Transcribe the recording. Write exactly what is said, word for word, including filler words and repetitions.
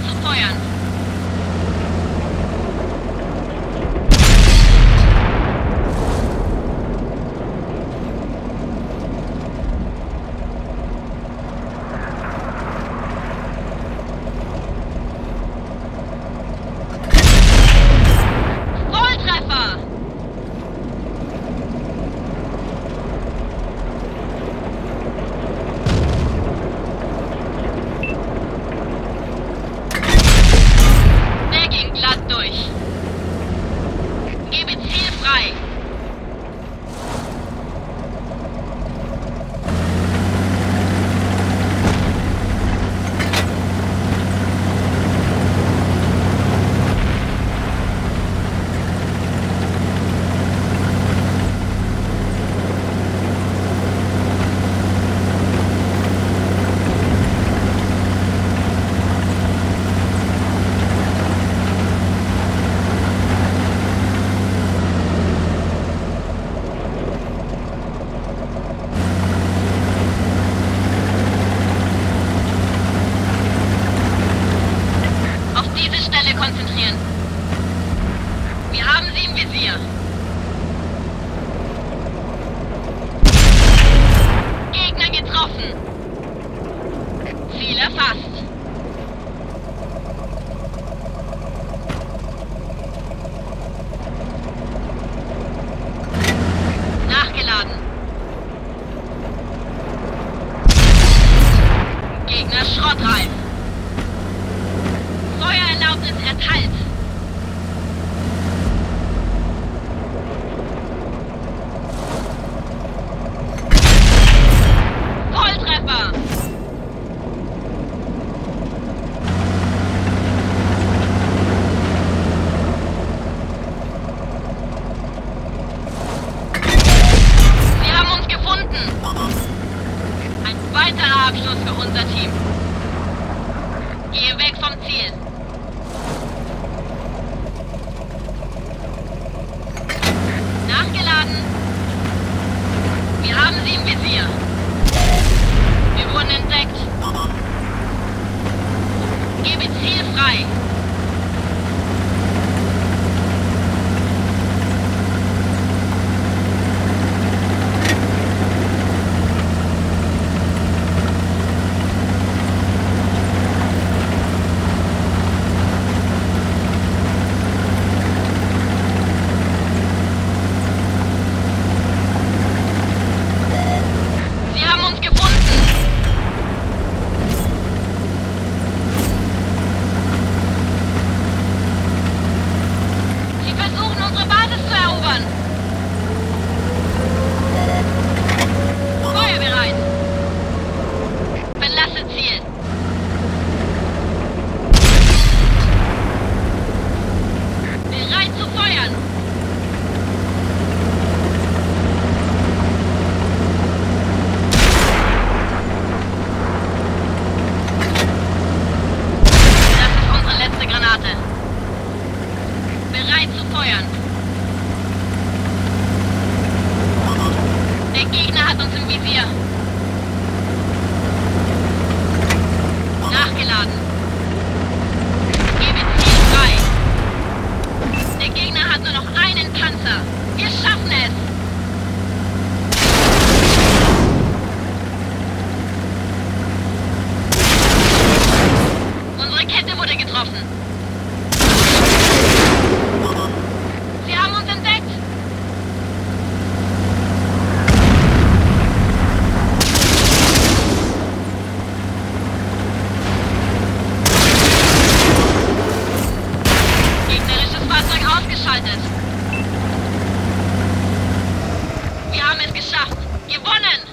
zu feuern. Volltreffer! Der ging glatt durch. Gebe Ziel frei. Auf diese Stelle konzentrieren. Wir haben sie im Visier. Gegner getroffen. Ziel erfasst. Nachgeladen. Gegner schrottreif. Feuererlaubnis erteilt. Volltreffer! Sie haben uns gefunden. Ein weiterer Abschluss für unser Team. Gehe weg vom Ziel. Nachgeladen. Wir haben sie im Visier. Wir wurden entdeckt. Gebe Ziel frei. Sie haben uns gefunden. Sie versuchen, unsere Basis zu erobern. Feuerbereit. Verlasse Ziel. Bereit zu feuern. Das ist unsere letzte Granate. Bereit zu feuern. Der Gegner hat uns im Visier. Nachgeladen. Gebe Ziel frei. Der Gegner hat nur noch einen Panzer. Wir schaffen es. Unsere Kette wurde getroffen. Sie haben uns entdeckt. Gegnerisches Fahrzeug ausgeschaltet. Wir haben es geschafft. Gewonnen!